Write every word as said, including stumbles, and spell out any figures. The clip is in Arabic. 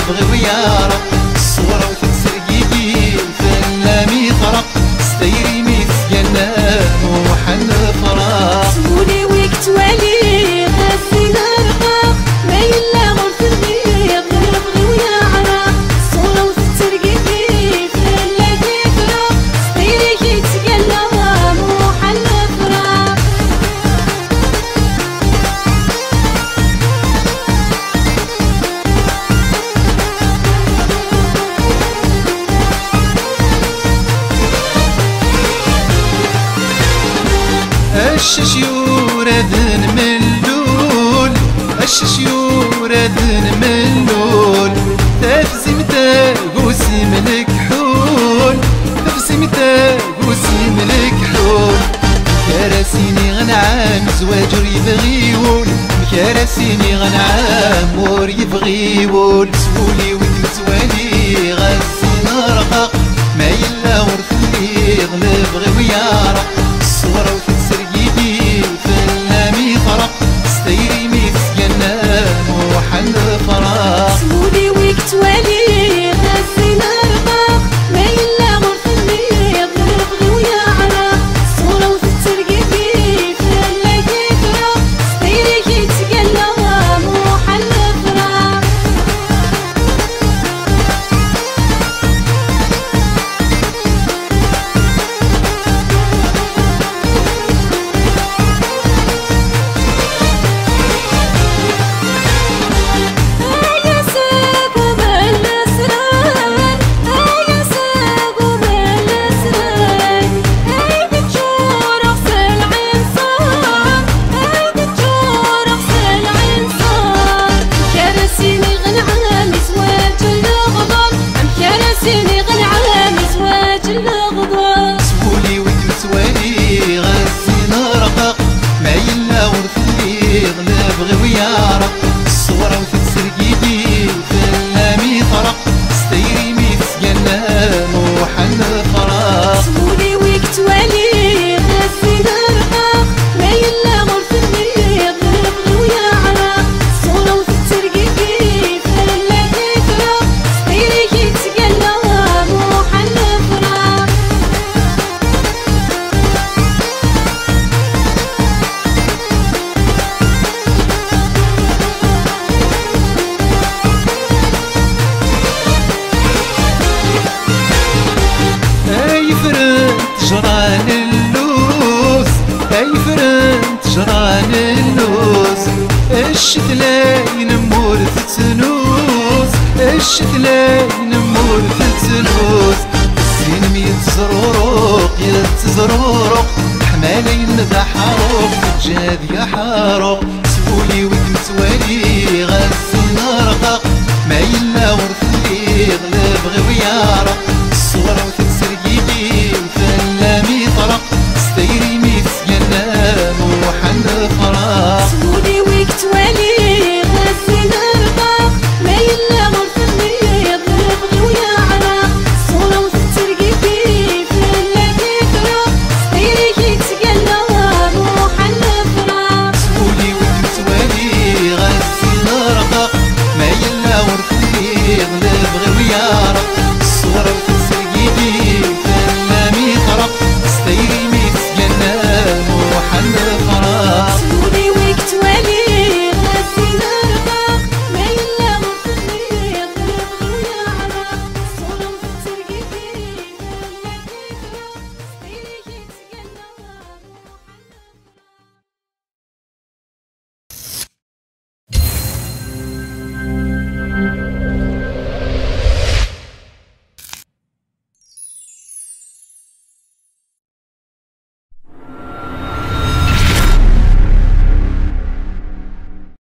بغي ويارا الصورة وتتسرقيكي فلا ميطرق ستيري ميتسقنا وحن فراق سمولي ويك توالي غاسي نرقاق ما يلا غرف الغيب غير بغي ويعرق الصورة وتتسرقيكي فلا ميطرق ستيري كيتسقنا وحن فراق الشش يوردن من اللول الشش يوردن من اللول تفزم تاقوسي ملك حول تفزم تاقوسي ملك حول مكارسيني غنعام زواجر يبغيول مكارسيني غنعام ور يبغيول سولي وتمتوالي غاسي نرقق ما يلا ورث اللي غلب غي ويارق الصورة وتتسرقيكي فلا ميطرق ستيري ميتسقنا وحن فراق سمولي ويك توالي غاسي نرقاق ما يلا غرف الليل غير بغي ويعرق الصورة وتتسرقيكي فلا كيفرق ستيري كيتسقنا وحن فراق سيني غنعام زواج الغضب سولي وتمتوالي غاسي نرقق ما يلا ورث اللي غلب غي ويارق الصورة وتتسرقيكي فلا ميطرق ستيري ميتسقنا وحن فراق سمولي ويك توالي غاسي نرقق ما يلا غرف الليل غير بغي ويعرق الصورة وتتسرقيكي فلا كيفرق ستيري كيتسقنا وحن فراق اي فرنت جران اللوز اي فرنت جران اللوز الشتلاين مور تتنوز الشتلاين مور تتنوز الزين ميت زروروق يتزروروق حمالين بحروق تجاد يا حاروق سولي وتمتوالي غاسي نرقق ما يلا ورث اللي غلب غي ويارق